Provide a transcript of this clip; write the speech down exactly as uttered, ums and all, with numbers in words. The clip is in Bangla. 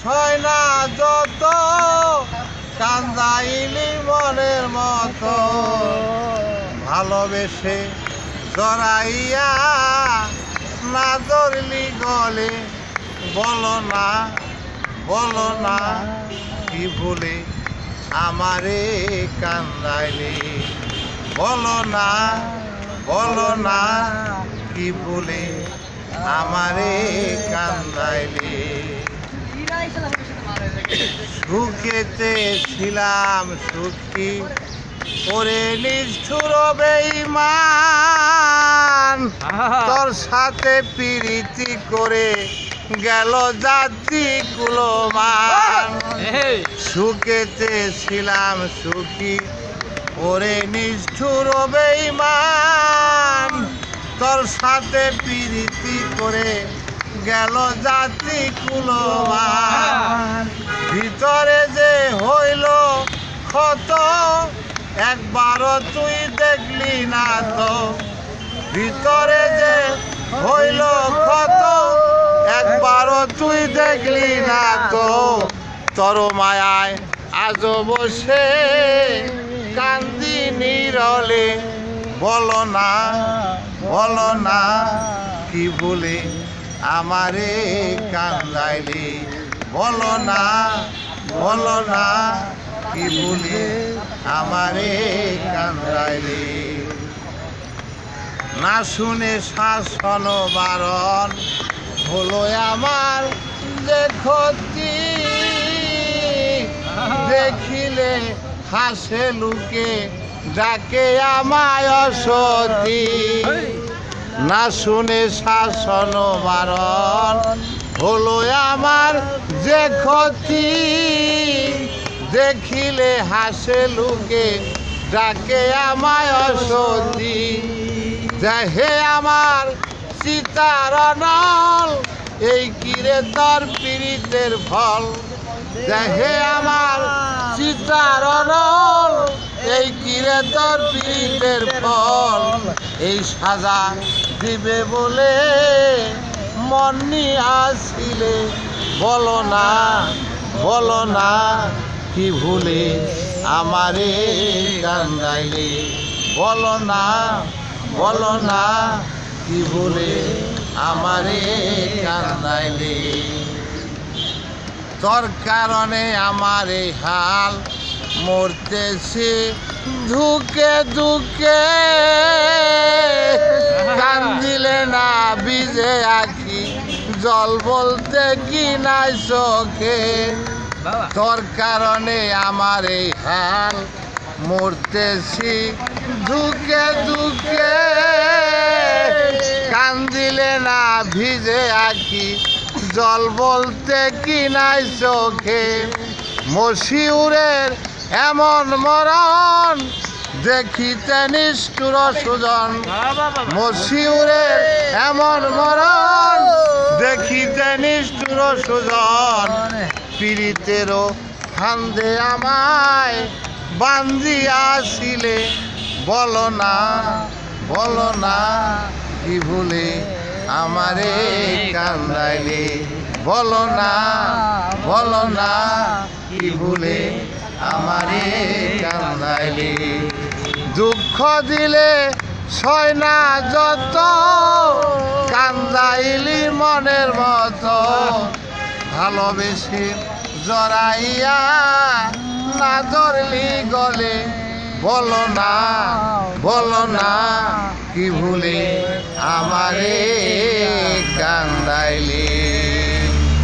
ছয় না যত কান্দাইলি মনের মতো ভালোবেসে জড়াইয়া না ধরলি গলে বলো না বলো না কি ভুলে আমারে কান্দাইলি বলো না বলো না কি ভুলে আমারে কান্দাইলি সুখেতে ছিলাম সুখী ওরে নিষ্ঠুর বেঈমান তোর সাথে প্রীতি করে গেল জাতি কুলমান সুখেতে ছিলাম সুখী ওরে নিষ্ঠুর বেঈমান তোর সাথে প্রীতি করে গেল জাতি কুলমান ভিতরে যে হইল ক্ষত একবারও তুই দেখলি না তো ভিতরে যে হইল ক্ষত একবারও তুই দেখলি না তো তোর মায়ায় আজও বসে কান্দি নীরলে বলো না বলো না কি বলে আমারে কান্দাইলি বলো না বলো না কি বলে আমারে কান্দাইলি না শুনে শাসন বারণ হলো আমার যে ক্ষতি দেখিলে হাসে লুকে ডাকে আমায় অসতী না শুনে শাসন বারণ হলো আমার যে ক্ষতি দেখিলে হাসে লুকে ডাকে আমায় অসতী দেহে আমার সীতার নল এই কিরে তোর পীড়িতের ফল দেহে আমার সীতার নল এই কিরে তোর পীড়িতের ফল এই সাজা দিবে বলে মন নিয়ে আসিলে বলো না বলো না কি ভুলে আমারে কান্দাইলে বলো না বলো না কি ভুলে আমারে কান্দাইলে তোর কারণে আমার এই হাল মরতেছি ধুকে ধুকে কান্দিলে না ভিজে আঁখি জল বলতে কি নাই চোখে তোর কারণে আমার এই হাল মরতেছি ধুকে ধুকে কান্দিলে না ভিজে আঁখি জল বলতে কি নাই চোখে মশিউরের এমন মরণ দেখিতে নিষ্ঠুর সুজন মশিউরের এমন মরণ দেখিতে নিষ্ঠুর সুজন পীড়িতেরও ফান্দে আমায় বান্ধিয়াছিলে বলো না বলো না কি ভুলে আমারে কান্দাইলে বলো না বলো না কি ভুলে আমারে কান্দাইলে দুঃখ দিলে সয় না যত কান্দাইলি মনের মতো ভালোবেসে জড়াইয়া না ধরলি গলে বলো না বলো না কি ভুলে আমারে কান্দাইলি।